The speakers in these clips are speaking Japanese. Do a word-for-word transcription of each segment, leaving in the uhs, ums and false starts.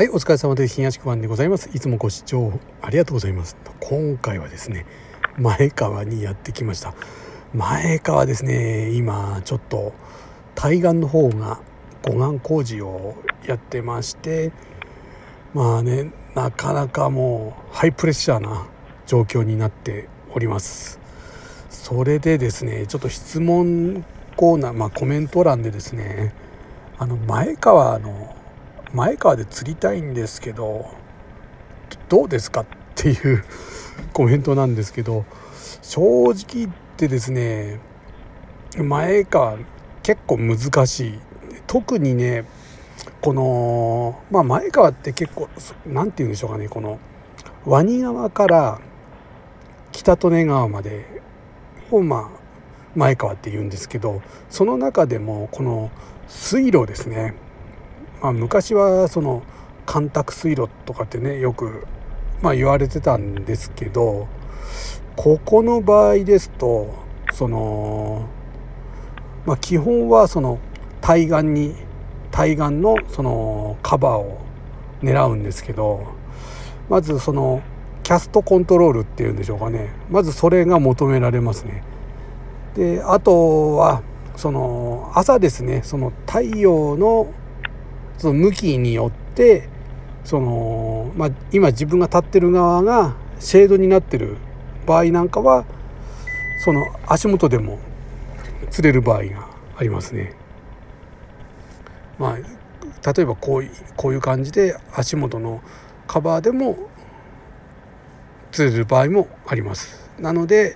はい、お疲れ様です。東区番でございます。いつもご視聴ありがとうございます。今回はですね、前川にやってきました。前川ですね、今ちょっと対岸の方が護岸工事をやってまして、まあね、なかなかもうハイプレッシャーな状況になっております。それでですね、ちょっと質問コーナー、まあ、コメント欄でですね、あの前川の前川で釣りたいんですけどどうですかっていうコメントなんですけど、正直言ってですね、前川結構難しい。特にね、この、まあ、前川って結構なんて言うんでしょうかね、このワニ川から北利根川までを、まあ、前川って言うんですけど、その中でもこの水路ですね、まあ、昔はその干拓水路とかってねよくまあ言われてたんですけど、ここの場合ですとその、まあ、基本はその対岸に対岸のそのカバーを狙うんですけど、まずそのキャストコントロールっていうんでしょうかね、まずそれが求められますね。であとはその朝ですね、その太陽のその向きによってその、まあ、今自分が立ってる側がシェードになってる場合なんかはその足元でも釣れる場合がありますね。まあ、例えばこういう、こういう感じで足元のカバーでも釣れる場合もあります。なので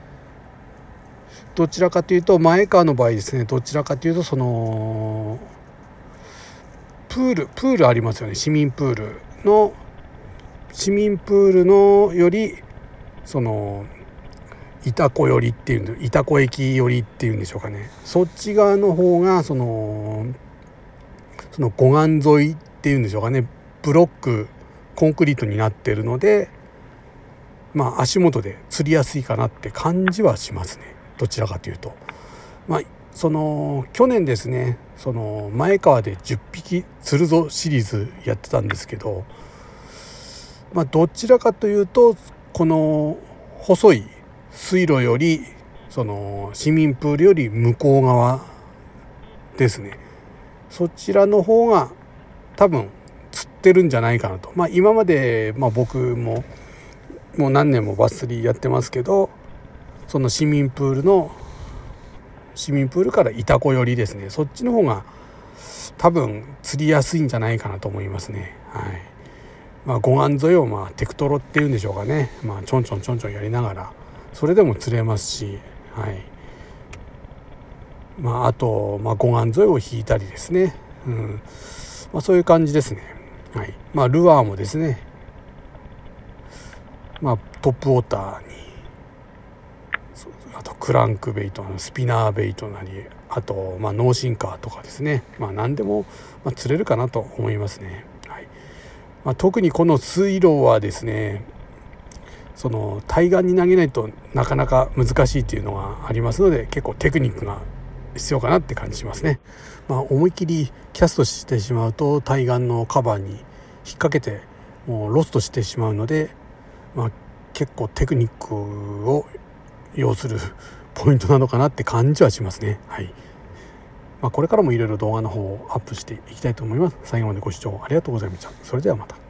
どちらかというと前川の場合ですね、どちらかというとそのプールプールありますよね。市民プールの市民プールのよりその板子寄りっていうの板子駅寄りっていうんでしょうかね、そっち側の方がそのその護岸沿いっていうんでしょうかね、ブロックコンクリートになってるので、まあ足元で釣りやすいかなって感じはしますね。どちらかというと、まあその去年ですね、その前川でじゅっぴき釣るぞシリーズやってたんですけど、まあどちらかというとこの細い水路よりその市民プールより向こう側ですね、そちらの方が多分釣ってるんじゃないかなと。まあ今まで、まあ、僕ももう何年もバス釣りやってますけど、その市民プールの市民プールから板子寄りですね、そっちの方が多分釣りやすいんじゃないかなと思いますね。はい。まあ護岸沿いをまあテクトロっていうんでしょうかね、まあちょんちょんちょんちょんやりながらそれでも釣れますし、はい。まああとまあ護岸沿いを引いたりですね、うん、まあそういう感じですね。はい。まあルアーもですね、まあトップウォーターに、あとクランクベイトのスピナーベイトなり、あとまあノーシンカーとかですね、まあ何でもまあ釣れるかなと思いますね。はい。まあ、特にこの水路はですね、その対岸に投げないとなかなか難しいっていうのがありますので、結構テクニックが必要かなって感じしますね。まあ思い切りキャストしてしまうと対岸のカバーに引っ掛けてもうロストしてしまうので、まあ結構テクニックを要するポイントなのかなって感じはしますね。はい。まあ、これからもいろいろ動画の方をアップしていきたいと思います。最後までご視聴ありがとうございました。それではまた。